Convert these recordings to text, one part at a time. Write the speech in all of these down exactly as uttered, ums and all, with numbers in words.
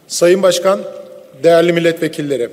Sayın Başkan, değerli milletvekilleri,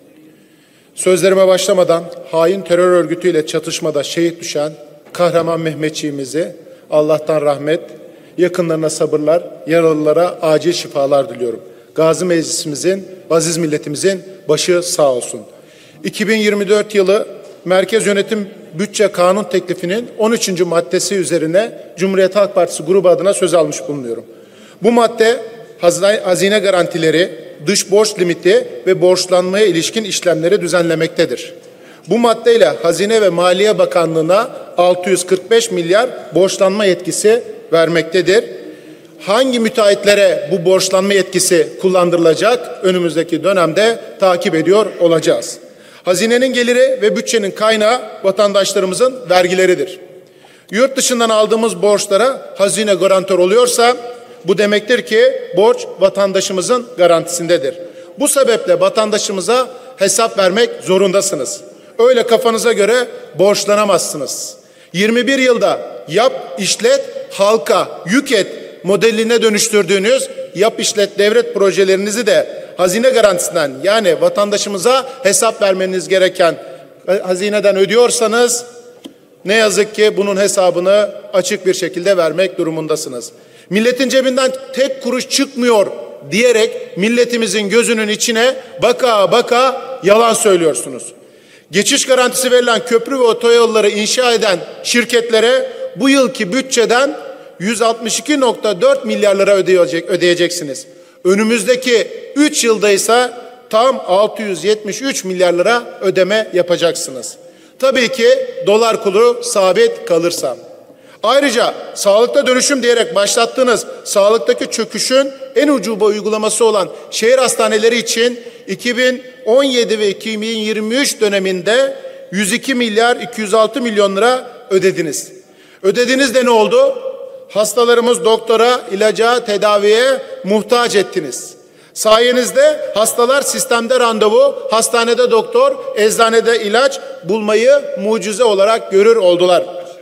sözlerime başlamadan hain terör örgütüyle çatışmada şehit düşen kahraman Mehmetçiğimizi Allah'tan rahmet, yakınlarına sabırlar, yaralılara acil şifalar diliyorum. Gazi Meclisimizin, aziz milletimizin başı sağ olsun. iki bin yirmi dört yılı Merkez Yönetim Bütçe Kanun Teklifi'nin on üçüncü maddesi üzerine Cumhuriyet Halk Partisi grubu adına söz almış bulunuyorum. Bu madde hazine garantileri, dış borç limiti ve borçlanmaya ilişkin işlemleri düzenlemektedir. Bu maddeyle Hazine ve Maliye Bakanlığı'na altı yüz kırk beş milyar borçlanma yetkisi vermektedir. Hangi müteahhitlere bu borçlanma yetkisi kullandırılacak önümüzdeki dönemde takip ediyor olacağız. Hazinenin geliri ve bütçenin kaynağı vatandaşlarımızın vergileridir. Yurt dışından aldığımız borçlara hazine garantör oluyorsa bu demektir ki borç vatandaşımızın garantisindedir. Bu sebeple vatandaşımıza hesap vermek zorundasınız. Öyle kafanıza göre borçlanamazsınız. yirmi bir yılda yap, işlet, halka yük et modeline dönüştürdüğünüz yap, işlet, devret projelerinizi de hazine garantisinden, yani vatandaşımıza hesap vermeniz gereken hazineden ödüyorsanız ne yazık ki bunun hesabını açık bir şekilde vermek durumundasınız. Milletin cebinden tek kuruş çıkmıyor diyerek milletimizin gözünün içine baka baka yalan söylüyorsunuz. Geçiş garantisi verilen köprü ve otoyolları inşa eden şirketlere bu yılki bütçeden yüz altmış iki nokta dört milyar lira ödeyecek, ödeyeceksiniz. Önümüzdeki üç yılda ise tam altı yüz yetmiş üç milyar lira ödeme yapacaksınız. Tabii ki dolar kuru sabit kalırsa. Ayrıca sağlıkta dönüşüm diyerek başlattığınız sağlıktaki çöküşün en ucuba uygulaması olan şehir hastaneleri için iki bin on yedi ve iki bin yirmi üç döneminde yüz iki milyar iki yüz altı milyon lira ödediniz. Ödediniz de ne oldu? Hastalarımız doktora, ilaca, tedaviye muhtaç ettiniz. Sayenizde hastalar sistemde randevu, hastanede doktor, eczanede ilaç bulmayı mucize olarak görür oldular.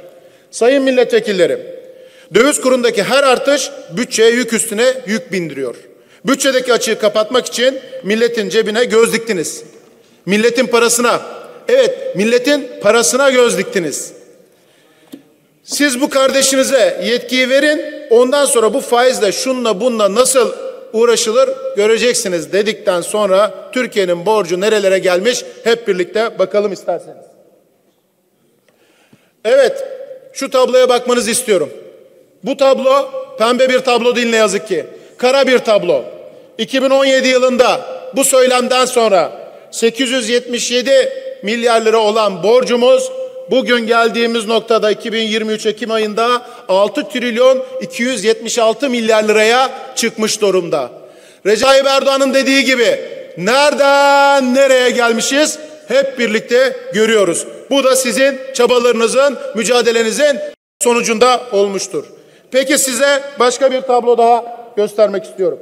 Sayın milletvekillerim, döviz kurundaki her artış bütçeye yük üstüne yük bindiriyor. Bütçedeki açığı kapatmak için milletin cebine göz diktiniz. Milletin parasına, evet milletin parasına göz diktiniz. Siz bu kardeşinize yetkiyi verin, ondan sonra bu faizle şunla bunla nasıl uğraşılır göreceksiniz dedikten sonra Türkiye'nin borcu nerelere gelmiş hep birlikte bakalım isterseniz. Evet, şu tabloya bakmanızı istiyorum. Bu tablo pembe bir tablo değil ne yazık ki. Kara bir tablo. iki bin on yedi yılında bu söylemden sonra sekiz yüz yetmiş yedi milyar lira olan borcumuz bugün geldiğimiz noktada iki bin yirmi üç Ekim ayında altı trilyon iki yüz yetmiş altı milyar liraya çıkmış durumda. Recep Tayyip Erdoğan'ın dediği gibi nereden nereye gelmişiz hep birlikte görüyoruz. Bu da sizin çabalarınızın, mücadelenizin sonucunda olmuştur. Peki size başka bir tablo daha göstermek istiyorum.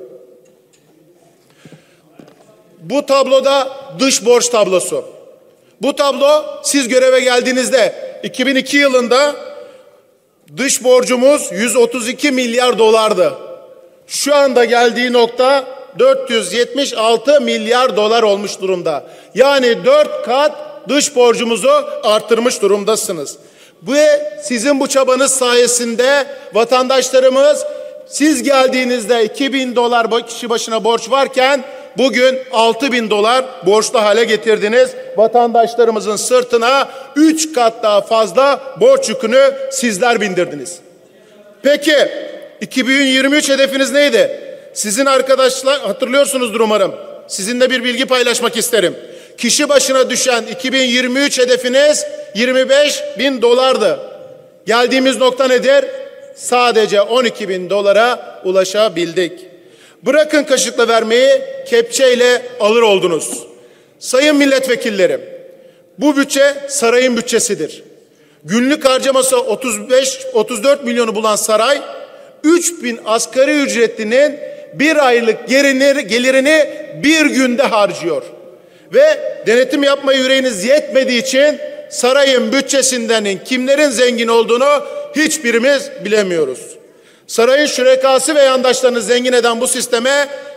Bu tabloda dış borç tablosu. Bu tablo siz göreve geldiğinizde iki bin iki yılında dış borcumuz yüz otuz iki milyar dolardı. Şu anda geldiği nokta dört yüz yetmiş altı milyar dolar olmuş durumda. Yani dört kat dış borcumuzu arttırmış durumdasınız. Ve sizin bu çabanız sayesinde vatandaşlarımız siz geldiğinizde iki bin dolar kişi başına borç varken bugün altı bin dolar borçlu hale getirdiniz. Vatandaşlarımızın sırtına üç kat daha fazla borç yükünü sizler bindirdiniz. Peki iki bin yirmi üç hedefiniz neydi? Sizin arkadaşlar hatırlıyorsunuzdur umarım. Sizinle bir bilgi paylaşmak isterim. Kişi başına düşen iki bin yirmi üç hedefiniz yirmi beş bin dolardı. Geldiğimiz nokta nedir? Sadece on iki bin dolara ulaşabildik. Bırakın kaşıkla vermeyi, kepçeyle alır oldunuz. Sayın milletvekillerim, bu bütçe sarayın bütçesidir. Günlük harcaması otuz beş otuz dört milyonu bulan saray, üç bin asgari ücretlinin bir aylık gelirini bir günde harcıyor. Ve denetim yapmaya yüreğiniz yetmediği için sarayın bütçesinden kimlerin zengin olduğunu hiçbirimiz bilemiyoruz. Sarayın şürekası ve yandaşlarını zengin eden bu sisteme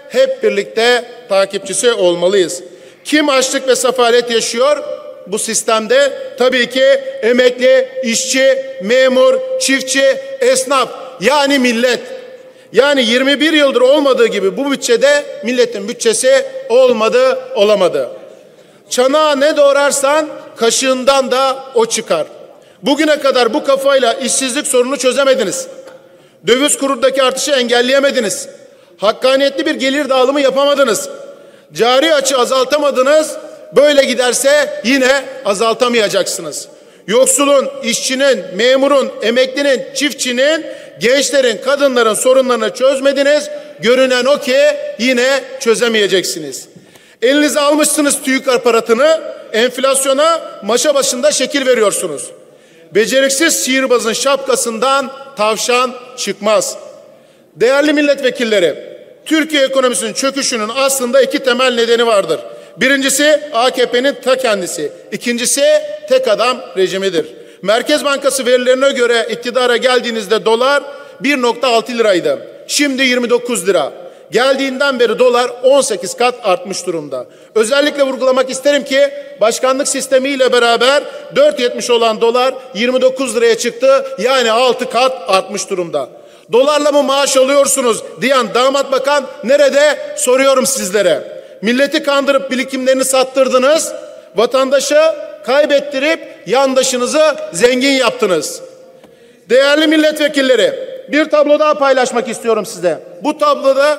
hep birlikte takipçisi olmalıyız. Kim açlık ve sefalet yaşıyor bu sistemde? Tabii ki emekli, işçi, memur, çiftçi, esnaf, yani millet. Yani yirmi bir yıldır olmadığı gibi bu bütçede milletin bütçesi olmadı, olamadı. Çanağa ne doğrarsan kaşığından da o çıkar. Bugüne kadar bu kafayla işsizlik sorununu çözemediniz. Döviz kurundaki artışı engelleyemediniz. Hakkaniyetli bir gelir dağılımı yapamadınız. Cari açığı azaltamadınız. Böyle giderse yine azaltamayacaksınız. Yoksulun, işçinin, memurun, emeklinin, çiftçinin, gençlerin, kadınların sorunlarını çözmediniz. Görünen o ki yine çözemeyeceksiniz. Elinize almışsınız TÜİK aparatını, enflasyona maşa başında şekil veriyorsunuz. Beceriksiz sihirbazın şapkasından tavşan çıkmaz. Değerli milletvekilleri, Türkiye ekonomisinin çöküşünün aslında iki temel nedeni vardır. Birincisi A K P'nin ta kendisi. İkincisi tek adam rejimidir. Merkez Bankası verilerine göre iktidara geldiğinizde dolar bir nokta altı liraydı. Şimdi yirmi dokuz lira. Geldiğinden beri dolar on sekiz kat artmış durumda. Özellikle vurgulamak isterim ki başkanlık sistemiyle beraber dört yetmiş olan dolar yirmi dokuz liraya çıktı. Yani altı kat artmış durumda. Dolarla mı maaş alıyorsunuz diyen damat bakan nerede soruyorum sizlere. Milleti kandırıp birikimlerini sattırdınız. Vatandaşı kaybettirip yandaşınızı zengin yaptınız. Değerli milletvekilleri, bir tablo daha paylaşmak istiyorum size. Bu tabloda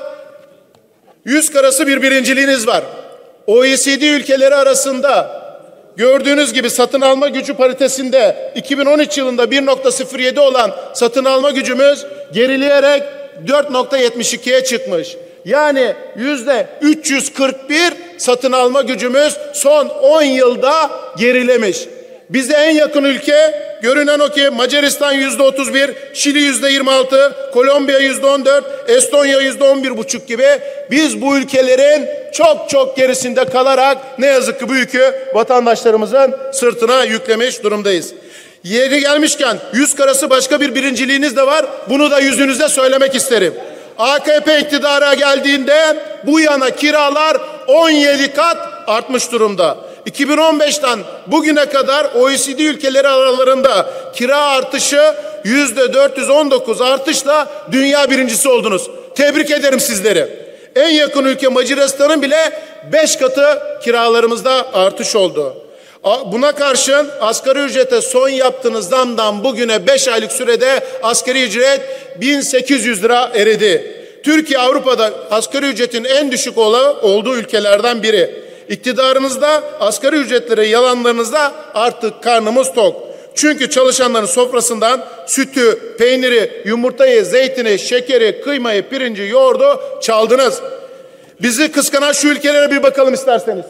yüz karası bir birinciliğiniz var. O E C D ülkeleri arasında gördüğünüz gibi satın alma gücü paritesinde iki bin on üç yılında bir nokta sıfır yedi olan satın alma gücümüz gerileyerek dört nokta yetmiş ikiye çıkmış. Yani yüzde üç yüz kırk bir satın alma gücümüz son on yılda gerilemiş. Bize en yakın ülke görünen o ki Macaristan yüzde otuz bir, Şili yüzde yirmi altı, Kolombiya yüzde on dört, Estonya yüzde on bir buçuk gibi biz bu ülkelerin çok çok gerisinde kalarak ne yazık ki bu yükü vatandaşlarımızın sırtına yüklemiş durumdayız. Yeri gelmişken yüz karası başka bir birinciliğiniz de var. Bunu da yüzünüze söylemek isterim. A K P iktidara geldiğinde bu yana kiralar on yedi kat artmış durumda. iki bin on beşten bugüne kadar O E C D ülkeleri aralarında kira artışı yüzde dört yüz on dokuz artışla dünya birincisi oldunuz. Tebrik ederim sizleri. En yakın ülke Macaristan'ın bile beş katı kiralarımızda artış oldu. Buna karşın asgari ücrete son yaptığınız zamdan bugüne beş aylık sürede asgari ücret bin sekiz yüz lira eridi. Türkiye Avrupa'da asgari ücretin en düşük olduğu ülkelerden biri. İktidarınızda asgari ücretlere yalanlarınızda artık karnımız tok. Çünkü çalışanların sofrasından sütü, peyniri, yumurtayı, zeytini, şekeri, kıymayı, pirinci, yoğurdu çaldınız. Bizi kıskanan şu ülkelere bir bakalım isterseniz.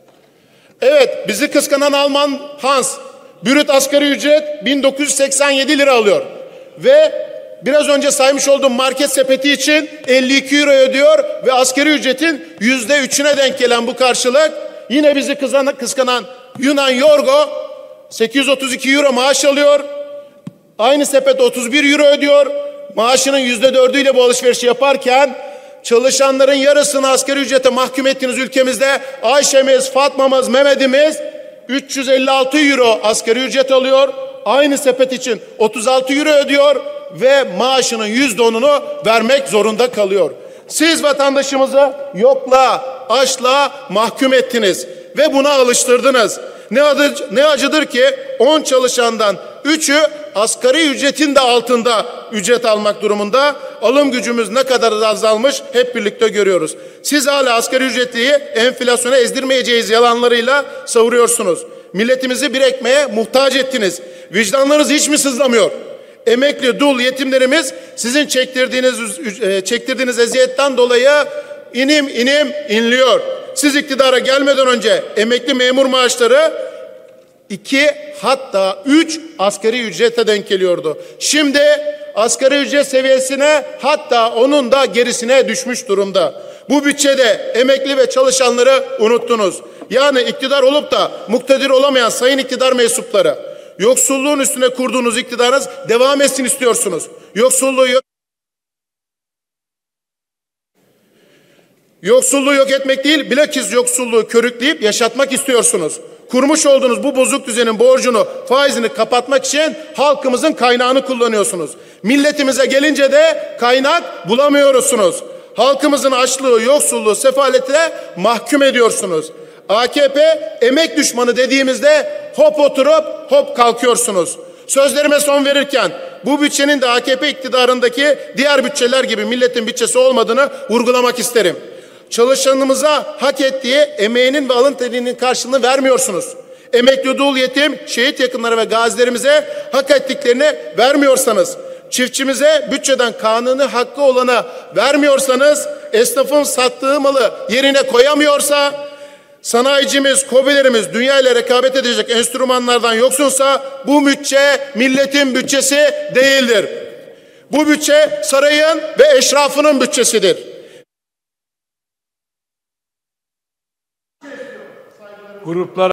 Evet, bizi kıskanan Alman Hans, brüt asgari ücret bin dokuz yüz seksen yedi lira alıyor. Ve biraz önce saymış olduğum market sepeti için elli iki euro ödüyor ve asgari ücretin yüzde üçüne denk gelen bu karşılık yine bizi kıskanan Yunan Yorgo sekiz yüz otuz iki euro maaş alıyor. Aynı sepet otuz bir euro ödüyor. Maaşının yüzde dördüyle bu alışverişi yaparken çalışanların yarısını asgari ücrete mahkum ettiğiniz ülkemizde Ayşe'miz, Fatma'mız, Mehmet'imiz üç yüz elli altı euro asgari ücret alıyor. Aynı sepet için otuz altı euro ödüyor ve maaşının yüzde onunu vermek zorunda kalıyor. Siz vatandaşımızı yokla, açla mahkum ettiniz ve buna alıştırdınız. Ne, adı, ne acıdır ki on çalışandan üçü asgari ücretin de altında ücret almak durumunda. Alım gücümüz ne kadar azalmış hep birlikte görüyoruz. Siz hala asgari ücretliyi enflasyona ezdirmeyeceğiz yalanlarıyla savuruyorsunuz. Milletimizi bir ekmeğe muhtaç ettiniz. Vicdanlarınız hiç mi sızlamıyor? Emekli, dul, yetimlerimiz sizin çektirdiğiniz çektirdiğiniz eziyetten dolayı inim inim inliyor. Siz iktidara gelmeden önce emekli memur maaşları iki hatta üç asgari ücrete denk geliyordu. Şimdi asgari ücret seviyesine hatta onun da gerisine düşmüş durumda. Bu bütçede emekli ve çalışanları unuttunuz. Yani iktidar olup da muktedir olamayan sayın iktidar mensupları, yoksulluğun üstüne kurduğunuz iktidarınız devam etsin istiyorsunuz. Yoksulluğu Yoksulluğu yok etmek değil, bilakis yoksulluğu körükleyip yaşatmak istiyorsunuz. Kurmuş olduğunuz bu bozuk düzenin borcunu, faizini kapatmak için halkımızın kaynağını kullanıyorsunuz. Milletimize gelince de kaynak bulamıyorsunuz. Halkımızın açlığı, yoksulluğu, sefalete mahkum ediyorsunuz. A K P emek düşmanı dediğimizde hop oturup hop kalkıyorsunuz. Sözlerime son verirken bu bütçenin de A K P iktidarındaki diğer bütçeler gibi milletin bütçesi olmadığını vurgulamak isterim. Çalışanımıza hak ettiği emeğinin ve alın terinin karşılığını vermiyorsunuz. Emekli, dul, yetim, şehit yakınları ve gazilerimize hak ettiklerini vermiyorsanız, çiftçimize bütçeden kanuni hakkı olanı vermiyorsanız, esnafın sattığı malı yerine koyamıyorsa, sanayicimiz, KOBİ'lerimiz dünya ile rekabet edecek enstrümanlardan yoksunsa bu bütçe milletin bütçesi değildir. Bu bütçe sarayın ve eşrafının bütçesidir. Gruplar